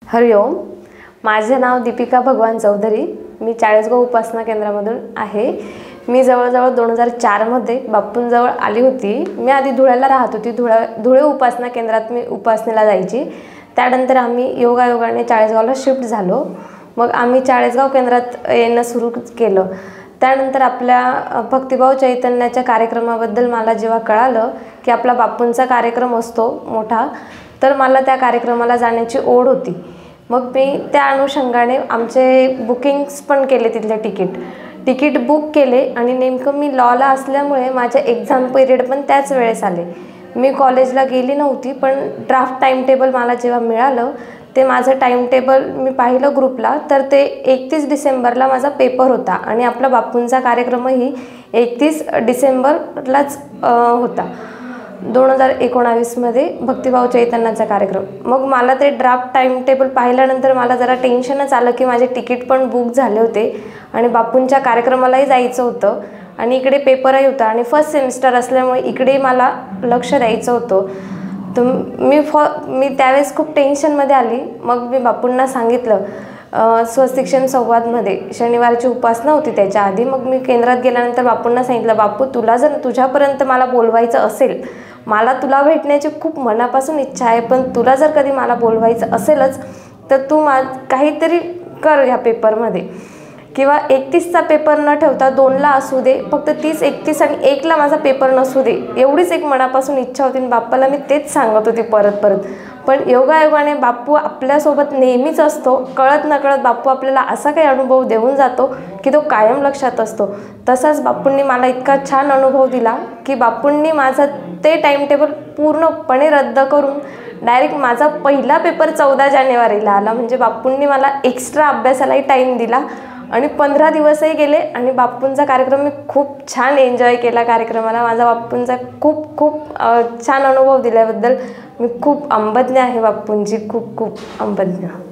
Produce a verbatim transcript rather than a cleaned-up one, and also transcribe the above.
हरिओम, माझे नाव दीपिका भगवान चौधरी। मी चाळीसगाव उपासना केंद्रामधून आहे। मी जवळजवळ दोन हजार चारमध्ये बापूंजवळ आली होती। मी आधी धुळ्याला राहत होती। धुळा धुळे उपासना केंद्रात मी उपासनेला जायची। त्यानंतर आम्ही योगायोगाने चाळीसगावला शिफ्ट झालो। मग आम्ही चाळीसगाव केंद्रात येणं सुरू केलं। त्यानंतर आपल्या भक्तिभाव चैतन्याच्या कार्यक्रमाबद्दल मला जेव्हा कळालं की आपला बापूंचा कार्यक्रम असतो मोठा, तर मला त्या कार्यक्रमाला जाण्याची ओढ होती। मग मी त्या अनुषंगाने आमचे बुकिंग्स पण केले, तिथले तिकीट तिकीट बुक केले आणि नेमकं मी लॉला असल्यामुळे माझे एक्झाम पिरियड पण त्याच वेळेस आले। मी कॉलेजला गेली नव्हती, पण ड्राफ्ट टाइम टेबल मला जेव्हा मिळालं ते माझं टाइम टेबल मी पाहिलं ग्रुपला, तर ते एकतीस डिसेंबरला माझा पेपर होता आणि आपला बापूंचा कार्यक्रमही एकतीस डिसेंबरलाच होता, दोन हजार एकोणावीसमध्ये भक्तिभाव चैतन्याचा कार्यक्रम। मग मला ते ड्राफ्ट टाइम टेबल पाहिल्यानंतर मला जरा टेन्शनच आलं की माझे तिकीट पण बुक झाले होते आणि बापूंच्या कार्यक्रमालाही जायचं होतं आणि इकडे पेपरही होता आणि फर्स्ट सेमिस्टर असल्यामुळे इकडे मला लक्ष द्यायचं होतं। तर मी फॉ मी त्यावेळेस खूप टेन्शनमध्ये आली। मग मी बापूंना सांगितलं, स्वशिक्षण संवादमध्ये शनिवारची उपासना होती त्याच्या आधी। मग मी केंद्रात गेल्यानंतर बापूंना सांगितलं, बापू तुला जर तुझ्यापर्यंत मला बोलवायचं असेल, मला तुला भेटण्याची खूप मनापासून इच्छा आहे, पण तुला जर कधी मला बोलवायचं असेलच तर तू मा काहीतरी कर ह्या पेपरमध्ये, किंवा एकतीसचा पेपर न ठेवता दोनला असू दे, फक्त तीस एकतीस आणि एकला माझा पेपर नसू दे, एवढीच एक मनापासून इच्छा होती। आणि बाप्पाला मी तेच सांगत होती परत परत। पण योगायोगाने बापू आपल्यासोबत नेहमीच असतो। कळत नकळत बापू आपल्याला असा काही अनुभव देऊन जातो की तो कायम लक्षात असतो। तसाच बापूंनी मला इतका छान अनुभव दिला की बापूंनी माझं ते टाइम टेबल पूर्णपणे रद्द करून डायरेक्ट माझा पहिला पेपर चौदा जानेवारीला आला। म्हणजे बापूंनी मला एक्स्ट्रा अभ्यासालाही टाईम दिला आणि पंधरा दिवसही गेले आणि बापूंचा कार्यक्रम मी खूप छान एन्जॉय केला। कार्यक्रमाला माझा बापूंचा खूप खूप छान अनुभव दिल्याबद्दल मी खूप अंबज्ञ आहे। बापूंची खूप खूप अंबज्ञ।